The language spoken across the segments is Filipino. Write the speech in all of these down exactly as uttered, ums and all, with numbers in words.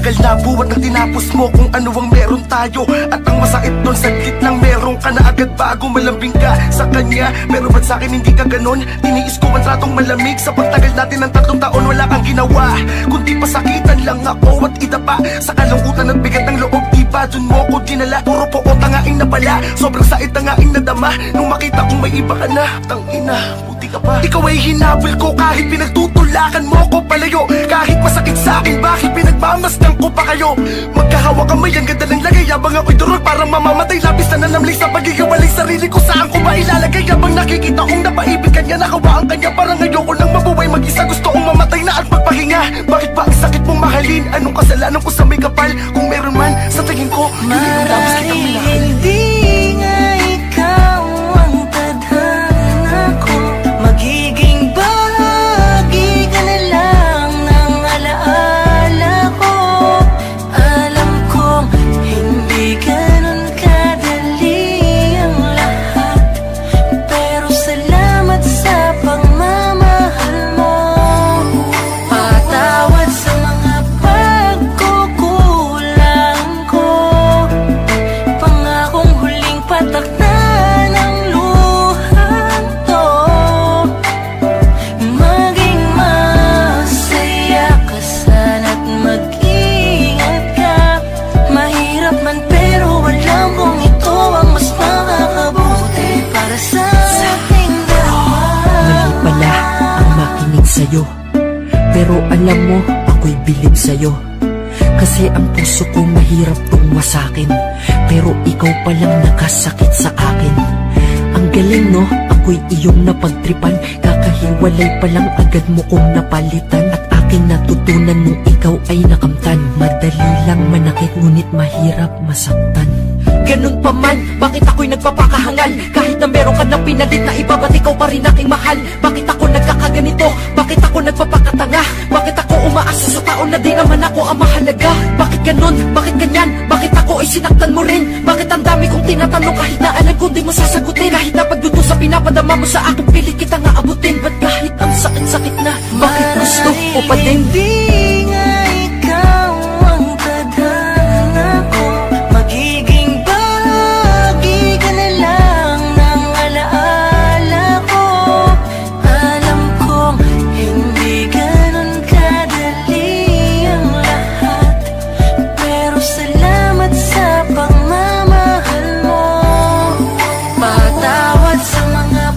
Matagal na buwan nang tinapos mo kung ano ang meron tayo. At ang masakit nun, saglit lang meron ka na agad bago malambing ka sa kanya. Pero ba't sa'kin hindi ka ganon? Tiniis ko ang tratong malamig. Sa pagtagal natin ng tatlong taon wala kang ginawa, kundi pasakitan lang ako at idapa sa kalungkutan at bigat ng loob. Diba dun mo ko dinala? Puro po o tangaing na pala. Sobrang sait tangaing nadama nung makita kong may iba ka na. Tangina, buti ka pa. Ikaw ay hinabol ko kahit pinagtutulakan mo ko palayo. Kahit masakit sa akin, bakit pinagmamasdan ko pa kayo? Magkahawa kamay, ang ganda ng lagay. Habang ako'y durog parang mamamatay. Labis na nanamlay sa pagigawalay. Sarili ko saan ko ba ilalagay? Habang nakikita kong napaibig kanya, nakawaan kanya. Parang ayoko nang mabuhay mag-isa. Gusto kong mamatay na at magpahinga. Bakit ba ang sakit mong mahalin? Anong kasalanan ko sa may kapal? Kung meron man, sa tingin ko yun yung labis kitang minahal. Hindi nga ikaw ang tadhana ko. Magiging bahagi ka na lang ng alaala ko. Alam kong hindi ganun kadali ang lahat, pero salamat sa pagmamahal mo. Patawad sa mga pagkukulang ko. Pangakong huling patak na ng luhang to. Maging masaya ka sana't mag-ingat ka. Mahirap man pero alam kong ito ang mas makakabuti para sa ating dalawa. Mali pala ang makinig sa'yo, pero alam mo, ako'y bilib sa'yo. Kasi ang puso ko mahirap tong wasakin, pero ikaw palang nakasakit sa akin. Ang galing no, ako'y iyong napagtripan. Kakahiwalay palang agad mo kong napalitan. At aking natutunan nung ikaw ay nakamtan. Madali lang manakit ngunit mahirap masaktan. Ganun pa man, bakit ako'y nagpapakahangal? Kahit na meron ka na pinalit na iba, ba't ikaw pa rin aking mahal? Bakit ako nagkakaganito? Bakit ako nagpapakatanga? Bakit ako umaasa sa taon na di naman ako ang mahalaga? Bakit ganun? Bakit ganyan? Bakit ako ay sinaktan mo rin? Bakit ang dami kong tinatanong kahit na alam ko di mo sasagutin? Kahit na pagduto sa pinapadama mo sa akin, pilit kita nga abutin. Ba't kahit ang sakit-sakit na, bakit gusto ko pa din? Hindi nga ikaw ang tadhana ko. Magiging bahagi ka na lang ng alaala ko. Alam kong hindi ganun kadali ang lahat, pero salamat sa pagmamahal mo. Patawad sa mga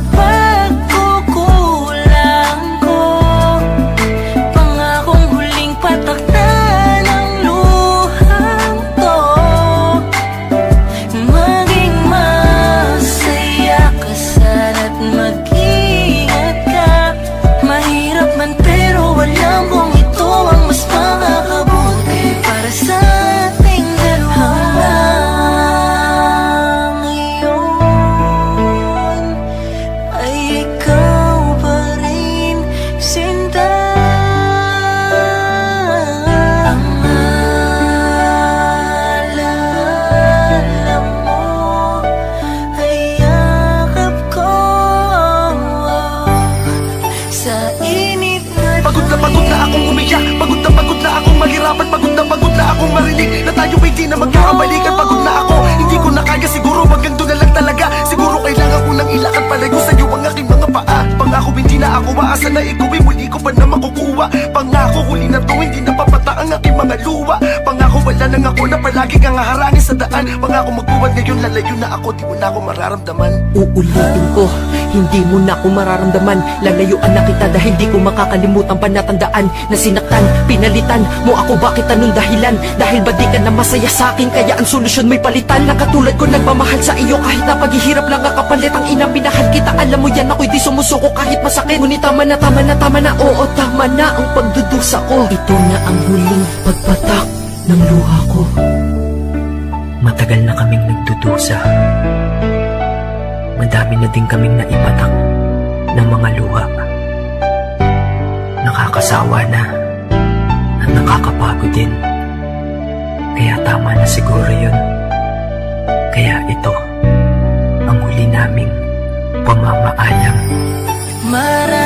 pagkukulang ko. Pangakong huling patak na ng luhang to. Maging masaya ka sana't mag-ingat ka. Mahirap man pero alam kong ito ang mas makakabuti para sa ating dalawa. Ngayon ay ikaw pa rin, sinta. Ang alala mo ay yakap ko sa init na Pagod na pagod na akong umiyak. Pagod na pagod na akong maghirapan. Pagod na pagod na akong marinig na tayo ay di na magkakabalikan. Pagod na ako, hindi ko na kaya. Siguro hanggang doon na lang talaga. Siguro kailangan ko nang ilakad palayo sa'yo ang aking mga paa. Pangako hindi na ako maasa na ikaw ay muli ko pa na makukuha. Pangako huli na to, hindi na papata ang aking mga luwa. Pangako wala nang ako na palagi kang haharangin sa daan. Pangako magbuwad ngayon, lalayo na ako, di mo na ako mararamdaman. Uulitin ko, hindi mo na ako mararamdaman. Lalayuan na kita dahil di ko makakalimutan pa natandaan na sinaktan, pinalitan mo ako. Bakit anong dahilan? Dahil ba di ka na masaya sa akin? Kaya ang solusyon may palitan. Na katulad ko nagmamahal sa iyo kahit na paghihirap lang ang kapalit. Ang ina pinahal kita, alam mo yan, ako'y di sumusuko kahit masakit. Ngunit tama na, tama na, tama na. Oo, tama na ang pagdudusa ko. Ito na ang huling pagpatak ng luha ko. Matagal na kaming nagdudusa. Madami na din kaming naipatak ng mga luha. Nakakasawa na at nakakapagod din. Kaya tama na siguro yun. Kaya ito ang huli naming pamamaalam. Mara